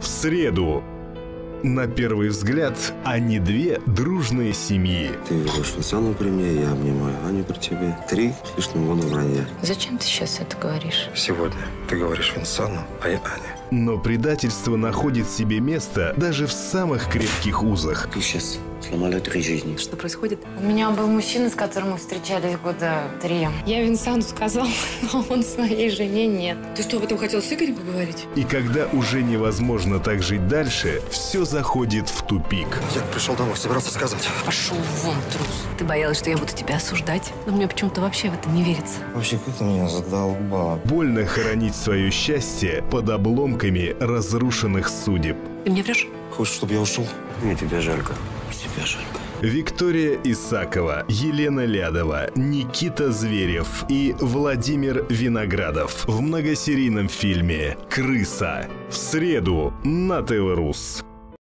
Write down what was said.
В среду. На первый взгляд, они две дружные семьи. Ты ведешь Винсану при мне, я обнимаю Аню при тебе. 3 с лишним года вранья. Зачем ты сейчас это говоришь? Сегодня ты говоришь Винсану, а я Аня. Но предательство находит себе место даже в самых крепких узах. Ты сейчас сломали 3 жизни. Что происходит? У меня был мужчина, с которым мы встречались года 3. Я Винсану сказала, но он своей жене нет. Ты что, об этом хотел с Игорем поговорить? И когда уже невозможно так жить дальше, все заходит в тупик. Я пришел домой, собирался сказать. Пошел вон, трус. Ты боялась, что я буду тебя осуждать? Но мне почему-то вообще в это не верится. Вообще, как ты меня задолбал. Больно хоронить свое счастье под обломками разрушенных судеб. Ты мне врешь? Хочешь, чтобы я ушел? Мне тебя жалько. Тебя жалько. Виктория Исакова, Елена Лядова, Никита Зверев и Владимир Виноградов в многосерийном фильме «Крыса». В среду на ТВ Рус.